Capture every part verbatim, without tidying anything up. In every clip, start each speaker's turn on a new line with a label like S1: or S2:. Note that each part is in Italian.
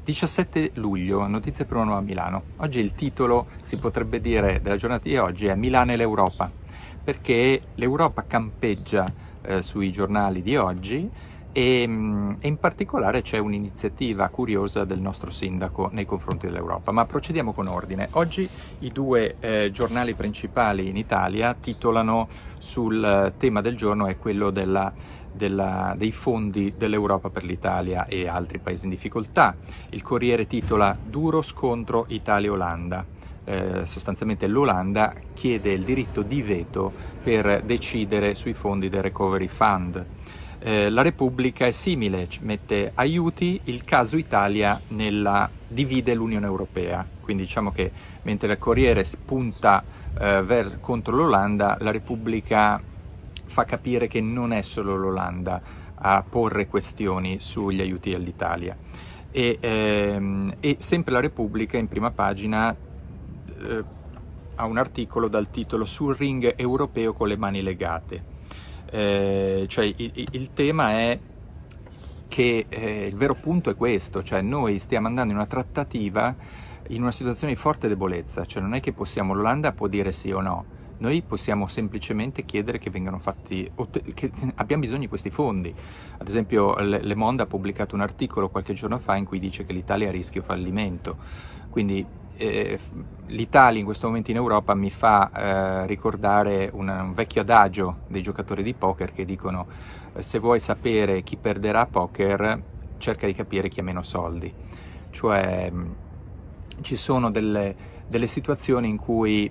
S1: diciassette luglio, notizie per una nuova Milano. Oggi il titolo, si potrebbe dire, della giornata di oggi è Milano e l'Europa, perché l'Europa campeggia eh, sui giornali di oggi e, mh, e in particolare c'è un'iniziativa curiosa del nostro sindaco nei confronti dell'Europa. Ma procediamo con ordine. Oggi i due eh, giornali principali in Italia titolano sul eh, tema del giorno è quello della Della, dei fondi dell'Europa per l'Italia e altri paesi in difficoltà. Il Corriere titola Duro scontro Italia-Olanda. Eh, sostanzialmente l'Olanda chiede il diritto di veto per decidere sui fondi del Recovery Fund. Eh, la Repubblica è simile, mette aiuti, il caso Italia nella, divide l'Unione Europea. Quindi diciamo che mentre il Corriere punta eh, ver, contro l'Olanda, la Repubblica fa capire che non è solo l'Olanda a porre questioni sugli aiuti all'Italia. E, ehm, e sempre la Repubblica in prima pagina eh, ha un articolo dal titolo Sul ring europeo con le mani legate. Eh, cioè il, il tema è che eh, il vero punto è questo, cioè noi stiamo andando in una trattativa in una situazione di forte debolezza, cioè non è che possiamo, l'Olanda può dire sì o no. Noi possiamo semplicemente chiedere che vengano fatti, che abbiamo bisogno di questi fondi. Ad esempio Le Monde ha pubblicato un articolo qualche giorno fa in cui dice che l'Italia è a rischio fallimento. Quindi eh, l'Italia in questo momento in Europa mi fa eh, ricordare una, un vecchio adagio dei giocatori di poker che dicono eh, se vuoi sapere chi perderà a poker, cerca di capire chi ha meno soldi. Cioè mh, ci sono delle, delle situazioni in cui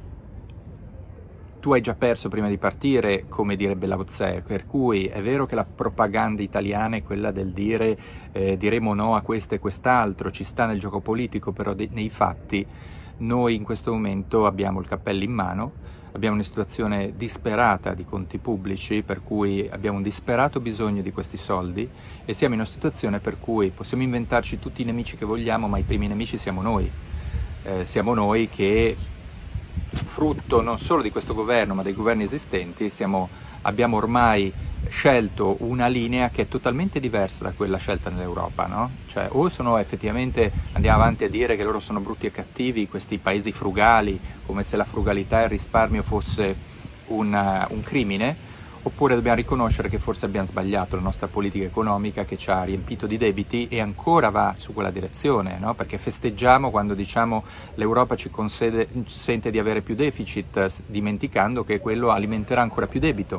S1: tu hai già perso prima di partire, come direbbe Lao Tse, per cui è vero che la propaganda italiana è quella del dire eh, diremo no a questo e quest'altro, ci sta nel gioco politico, però de- nei fatti noi in questo momento abbiamo il cappello in mano, abbiamo una situazione disperata di conti pubblici, per cui abbiamo un disperato bisogno di questi soldi e siamo in una situazione per cui possiamo inventarci tutti i nemici che vogliamo, ma i primi nemici siamo noi, eh, siamo noi che frutto non solo di questo governo ma dei governi esistenti siamo, abbiamo ormai scelto una linea che è totalmente diversa da quella scelta nell'Europa, no? Cioè o sono effettivamente, andiamo avanti a dire che loro sono brutti e cattivi, questi paesi frugali, come se la frugalità e il risparmio fosse un, un crimine, oppure dobbiamo riconoscere che forse abbiamo sbagliato la nostra politica economica che ci ha riempito di debiti e ancora va su quella direzione, no? Perché festeggiamo quando diciamo l'Europa ci concede, consente di avere più deficit, dimenticando che quello alimenterà ancora più debito.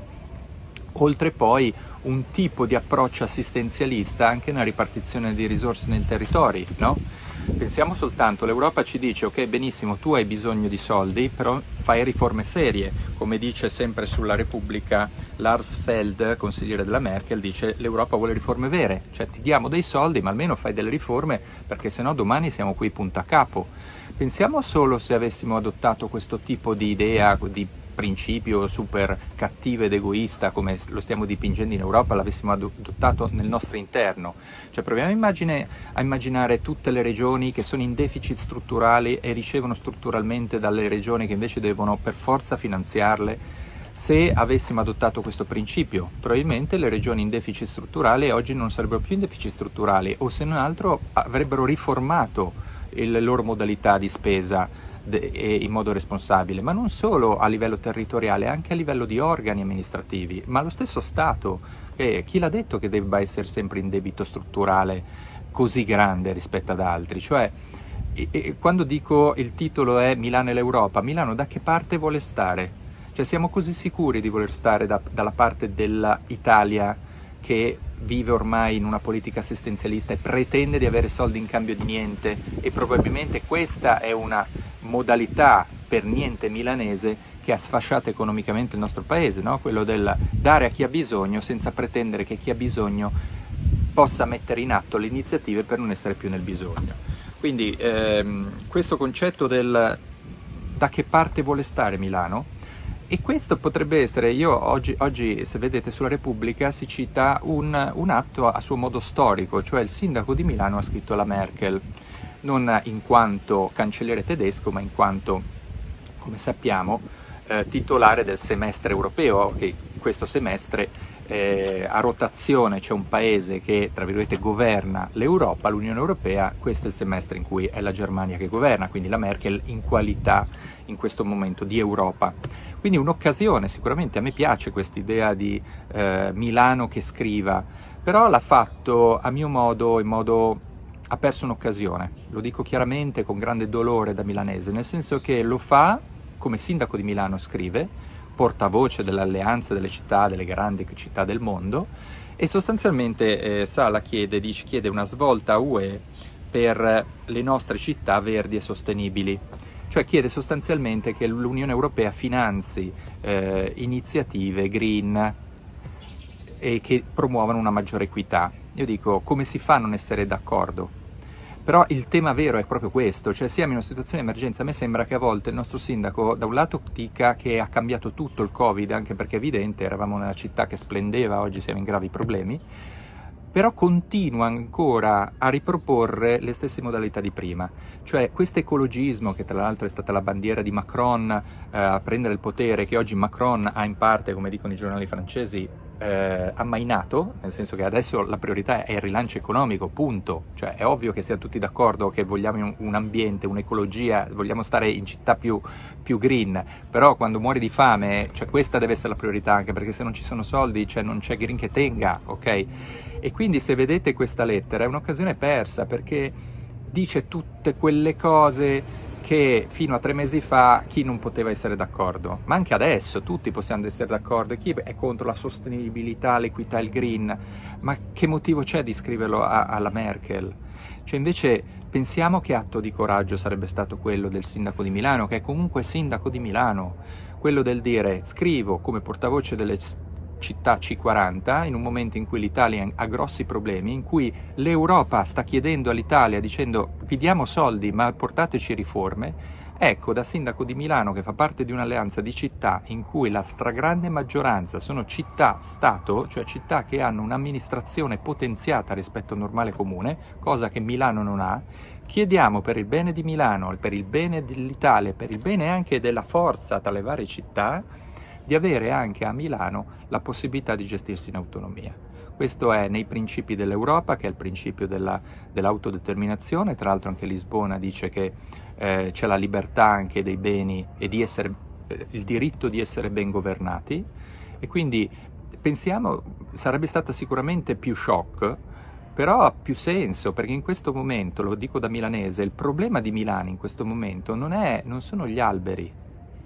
S1: Oltre poi un tipo di approccio assistenzialista anche nella ripartizione di risorse nei territori, no? Pensiamo soltanto, l'Europa ci dice ok benissimo tu hai bisogno di soldi però fai riforme serie, come dice sempre sulla Repubblica Lars Feld, consigliere della Merkel, dice l'Europa vuole riforme vere, cioè ti diamo dei soldi ma almeno fai delle riforme perché sennò domani siamo qui punta a capo. Pensiamo solo se avessimo adottato questo tipo di idea, di principio super cattivo ed egoista come lo stiamo dipingendo in Europa, l'avessimo adottato nel nostro interno. Cioè proviamo a, immagine, a immaginare tutte le regioni che sono in deficit strutturali e ricevono strutturalmente dalle regioni che invece devono per forza finanziarle. Se avessimo adottato questo principio, probabilmente le regioni in deficit strutturale oggi non sarebbero più in deficit strutturali o se non altro avrebbero riformato le loro modalità di spesa in modo responsabile, ma non solo a livello territoriale, anche a livello di organi amministrativi, ma lo stesso Stato, eh, chi l'ha detto che debba essere sempre in debito strutturale così grande rispetto ad altri? Cioè, e, e, quando dico il titolo è Milano e l'Europa, Milano da che parte vuole stare? Cioè siamo così sicuri di voler stare da, dalla parte dell'Italia che vive ormai in una politica assistenzialista e pretende di avere soldi in cambio di niente e probabilmente questa è una modalità per niente milanese che ha sfasciato economicamente il nostro paese, no? Quello del dare a chi ha bisogno senza pretendere che chi ha bisogno possa mettere in atto le iniziative per non essere più nel bisogno. Quindi ehm, questo concetto del da che parte vuole stare Milano. E questo potrebbe essere, io oggi, oggi se vedete sulla Repubblica si cita un, un atto a suo modo storico, cioè il sindaco di Milano ha scritto alla Merkel, non in quanto cancelliere tedesco, ma in quanto, come sappiamo, eh, titolare del semestre europeo, che questo semestre eh, a rotazione c'è un paese che, tra virgolette, governa l'Europa, l'Unione Europea. Questo è il semestre in cui è la Germania che governa, quindi la Merkel in qualità in questo momento di Europa. Quindi un'occasione, sicuramente a me piace quest'idea di eh, Milano che scriva, però l'ha fatto a mio modo, in modo, ha perso un'occasione, lo dico chiaramente con grande dolore da milanese, nel senso che lo fa come sindaco di Milano, scrive, portavoce dell'alleanza delle città, delle grandi città del mondo, e sostanzialmente eh, Sala chiede, dice, chiede una svolta U E per le nostre città verdi e sostenibili. Cioè chiede sostanzialmente che l'Unione Europea finanzi eh, iniziative green e che promuovano una maggiore equità. Io dico, come si fa a non essere d'accordo? Però il tema vero è proprio questo, cioè siamo in una situazione di emergenza. A me sembra che a volte il nostro sindaco da un lato dica che ha cambiato tutto il Covid, anche perché è evidente, eravamo nella città che splendeva, oggi siamo in gravi problemi, però continua ancora a riproporre le stesse modalità di prima. Cioè questo ecologismo, che tra l'altro è stata la bandiera di Macron eh, a prendere il potere, che oggi Macron ha in parte, come dicono i giornali francesi, eh, ammainato, nel senso che adesso la priorità è il rilancio economico, punto. Cioè è ovvio che siamo tutti d'accordo che vogliamo un, un ambiente, un'ecologia, vogliamo stare in città più, più green, però quando muori di fame, cioè questa deve essere la priorità, anche perché se non ci sono soldi, cioè non c'è green che tenga, ok? E quindi se vedete questa lettera è un'occasione persa, perché dice tutte quelle cose che fino a tre mesi fa chi non poteva essere d'accordo, ma anche adesso tutti possiamo essere d'accordo. Chi è contro la sostenibilità, l'equità, il green, ma che motivo c'è di scriverlo a, alla Merkel? Cioè invece pensiamo che atto di coraggio sarebbe stato quello del sindaco di Milano, che è comunque sindaco di Milano, quello del dire scrivo come portavoce delle città C quaranta in un momento in cui l'Italia ha grossi problemi, in cui l'Europa sta chiedendo all'Italia dicendo vi diamo soldi ma portateci riforme. Ecco, da sindaco di Milano, che fa parte di un'alleanza di città in cui la stragrande maggioranza sono città-stato, cioè città che hanno un'amministrazione potenziata rispetto al normale comune, cosa che Milano non ha, chiediamo per il bene di Milano, per il bene dell'Italia, per il bene anche della forza tra le varie città, di avere anche a Milano la possibilità di gestirsi in autonomia. Questo è nei principi dell'Europa, che è il principio della, dell'autodeterminazione. Tra l'altro anche Lisbona dice che eh, c'è la libertà anche dei beni e di essere, eh, il diritto di essere ben governati, e quindi pensiamo, sarebbe stata sicuramente più shock, però ha più senso, perché in questo momento, lo dico da milanese, il problema di Milano in questo momento non, è, non sono gli alberi.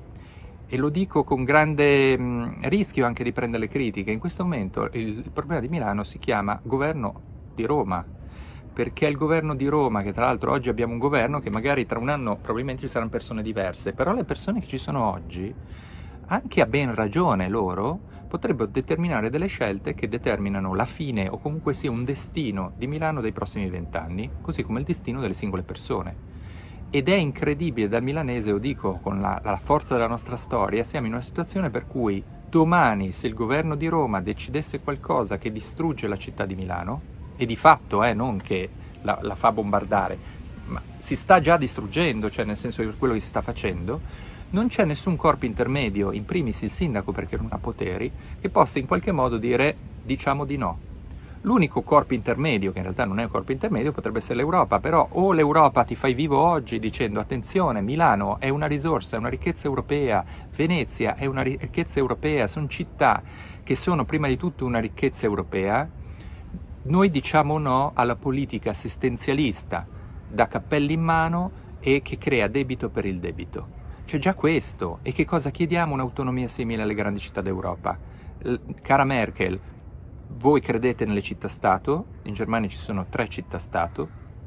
S1: E lo dico con grande mh, rischio anche di prendere le critiche. In questo momento il, il problema di Milano si chiama governo di Roma, perché è il governo di Roma, che tra l'altro oggi abbiamo un governo che magari tra un anno probabilmente ci saranno persone diverse, però le persone che ci sono oggi, anche a ben ragione loro, potrebbero determinare delle scelte che determinano la fine o comunque sia un destino di Milano dei prossimi vent'anni, così come il destino delle singole persone. Ed è incredibile, dal milanese lo dico con la, la forza della nostra storia, siamo in una situazione per cui domani, se il governo di Roma decidesse qualcosa che distrugge la città di Milano, e di fatto eh, non che la, la fa bombardare, ma si sta già distruggendo, cioè nel senso che quello che si sta facendo, non c'è nessun corpo intermedio, in primis il sindaco perché non ha poteri, che possa in qualche modo dire diciamo di no. L'unico corpo intermedio, che in realtà non è un corpo intermedio, potrebbe essere l'Europa, però o l'Europa ti fai vivo oggi dicendo attenzione, Milano è una risorsa, è una ricchezza europea, Venezia è una ricchezza europea, sono città che sono prima di tutto una ricchezza europea, noi diciamo no alla politica assistenzialista da cappelli in mano e che crea debito per il debito. C'è già questo, e che cosa chiediamo? Un'autonomia simile alle grandi città d'Europa. Cara Merkel, voi credete nelle città-stato, in Germania ci sono tre città-stato,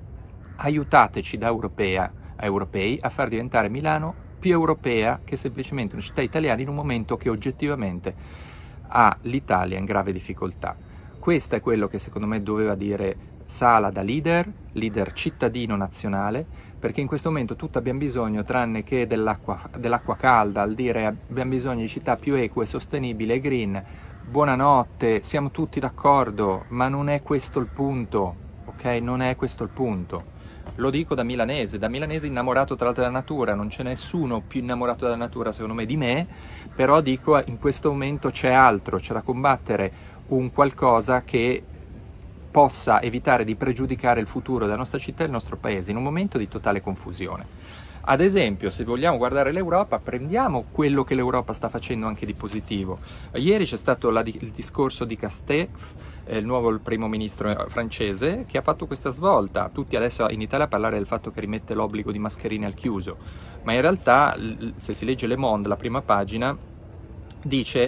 S1: aiutateci da europea a europei a far diventare Milano più europea che semplicemente una città italiana in un momento che oggettivamente ha l'Italia in grave difficoltà. Questo è quello che secondo me doveva dire Sala da leader, leader cittadino nazionale, perché in questo momento tutti abbiamo bisogno, tranne che dell'acqua, dell'acqua calda, al dire abbiamo bisogno di città più eque, sostenibili e green. Buonanotte, siamo tutti d'accordo, ma non è questo il punto, ok? Non è questo il punto. Lo dico da milanese, da milanese innamorato tra l'altro della natura, non c'è nessuno più innamorato della natura secondo me di me, però dico in questo momento c'è altro, c'è da combattere un qualcosa che possa evitare di pregiudicare il futuro della nostra città e del nostro paese in un momento di totale confusione. Ad esempio, se vogliamo guardare l'Europa, prendiamo quello che l'Europa sta facendo anche di positivo. Ieri c'è stato la, il discorso di Castex, eh, il nuovo primo ministro francese, che ha fatto questa svolta. Tutti adesso in Italia a parlare del fatto che rimette l'obbligo di mascherine al chiuso, ma in realtà, se si legge Le Monde, la prima pagina, dice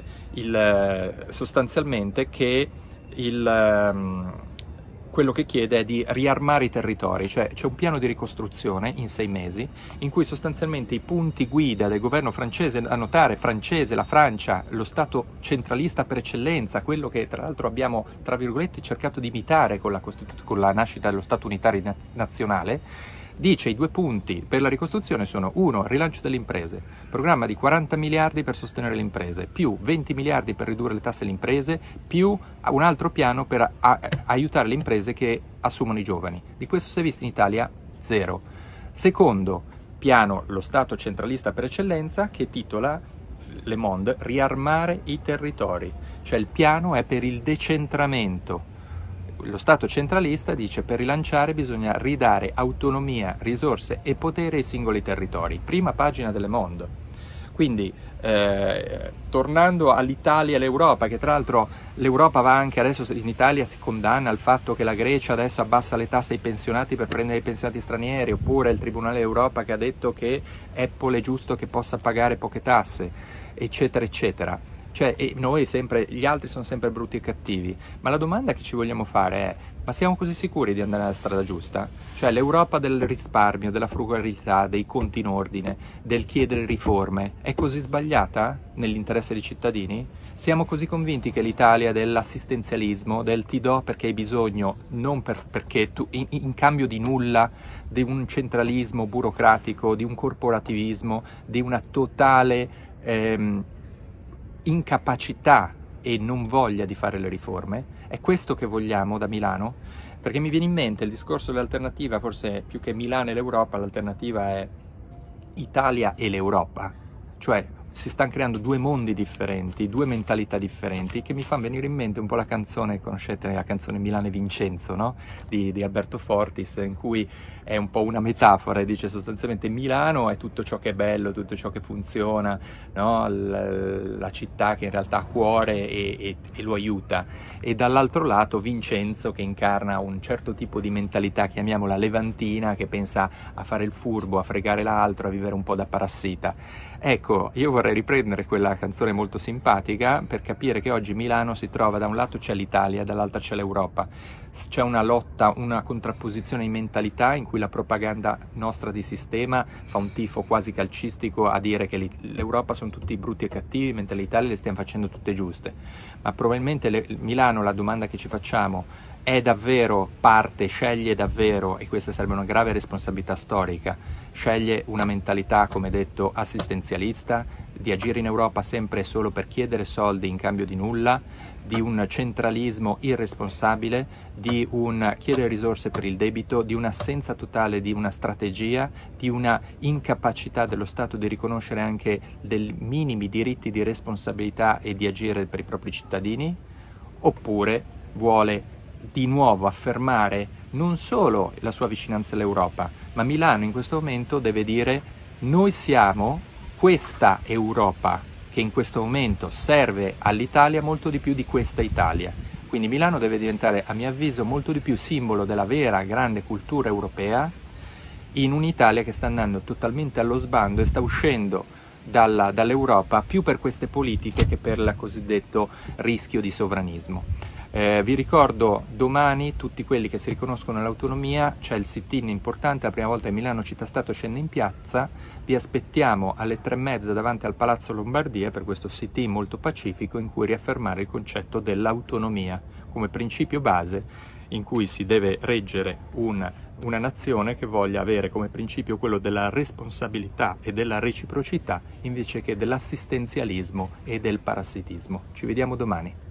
S1: il, sostanzialmente che il... Um, quello che chiede è di riarmare i territori, cioè c'è un piano di ricostruzione in sei mesi in cui sostanzialmente i punti guida del governo francese, a notare francese, la Francia, lo Stato centralista per eccellenza, quello che tra l'altro abbiamo tra virgolette cercato di imitare con la, con la nascita dello Stato unitario nazionale, dice i due punti per la ricostruzione sono: uno, rilancio delle imprese, programma di quaranta miliardi per sostenere le imprese, più venti miliardi per ridurre le tasse alle imprese, più un altro piano per a, a, aiutare le imprese che assumono i giovani. Di questo si è visto in Italia zero. Secondo piano, lo Stato centralista per eccellenza, che titola Le Monde riarmare i territori, cioè il piano è per il decentramento. Lo Stato centralista dice per rilanciare bisogna ridare autonomia, risorse e potere ai singoli territori. Prima pagina delle Monde. Quindi, eh, tornando all'Italia e all'Europa, che tra l'altro l'Europa va anche adesso, in Italia si condanna al fatto che la Grecia adesso abbassa le tasse ai pensionati per prendere i pensionati stranieri, oppure il Tribunale d'Europa che ha detto che Apple è giusto che possa pagare poche tasse, eccetera, eccetera. Cioè, e noi sempre, gli altri sono sempre brutti e cattivi, ma la domanda che ci vogliamo fare è: ma siamo così sicuri di andare nella strada giusta? Cioè l'Europa del risparmio, della frugalità, dei conti in ordine, del chiedere riforme, è così sbagliata nell'interesse dei cittadini? Siamo così convinti che l'Italia dell'assistenzialismo, del ti do perché hai bisogno, non per, perché tu, in, in cambio di nulla, di un centralismo burocratico, di un corporativismo, di una totale ehm, incapacità e non voglia di fare le riforme? È questo che vogliamo da Milano? Perché mi viene in mente il discorso dell'alternativa, forse più che Milano e l'Europa, l'alternativa è Italia e l'Europa, cioè si stanno creando due mondi differenti, due mentalità differenti, che mi fanno venire in mente un po' la canzone, conoscete la canzone Milano e Vincenzo, no? Di, di Alberto Fortis, in cui è un po' una metafora e dice sostanzialmente Milano è tutto ciò che è bello, tutto ciò che funziona, no? la, la città che in realtà ha cuore e, e, e lo aiuta, e dall'altro lato Vincenzo che incarna un certo tipo di mentalità, chiamiamola levantina, che pensa a fare il furbo, a fregare l'altro, a vivere un po' da parassita. Ecco, io vorrei riprendere quella canzone molto simpatica per capire che oggi Milano si trova, da un lato c'è l'Italia, dall'altro c'è l'Europa. C'è una lotta, una contrapposizione di mentalità in cui la propaganda nostra di sistema fa un tifo quasi calcistico a dire che l'Europa sono tutti brutti e cattivi, mentre l'Italia le stiamo facendo tutte giuste. Ma probabilmente le, Milano, la domanda che ci facciamo, è davvero parte, sceglie davvero, e questa sarebbe una grave responsabilità storica, sceglie una mentalità, come detto, assistenzialista, di agire in Europa sempre e solo per chiedere soldi in cambio di nulla, di un centralismo irresponsabile, di un chiedere risorse per il debito, di un'assenza totale di una strategia, di una incapacità dello Stato di riconoscere anche dei minimi diritti di responsabilità e di agire per i propri cittadini, oppure vuole di nuovo affermare non solo la sua vicinanza all'Europa, ma Milano in questo momento deve dire: noi siamo questa Europa che in questo momento serve all'Italia molto di più di questa Italia. Quindi Milano deve diventare, a mio avviso, molto di più simbolo della vera grande cultura europea, in un'Italia che sta andando totalmente allo sbando e sta uscendo dalla, dall'Europa più per queste politiche che per il cosiddetto rischio di sovranismo. Eh, vi ricordo domani tutti quelli che si riconoscono nell'autonomia, c'è il sit-in importante, la prima volta che Milano Città Stato scende in piazza, vi aspettiamo alle tre e mezza davanti al Palazzo Lombardia per questo sit-in molto pacifico in cui riaffermare il concetto dell'autonomia come principio base in cui si deve reggere un, una nazione che voglia avere come principio quello della responsabilità e della reciprocità invece che dell'assistenzialismo e del parassitismo. Ci vediamo domani.